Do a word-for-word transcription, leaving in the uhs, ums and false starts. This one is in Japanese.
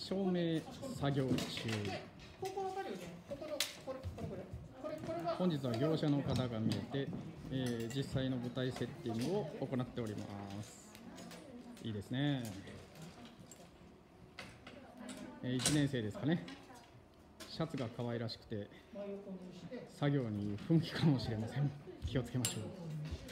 照明作業中。本日は業者の方が見えて、えー、実際の舞台セッティングを行っております。いいですね。えー、いちねん生ですかね。シャツが可愛らしくて作業に不向きかもしれません。気をつけましょう。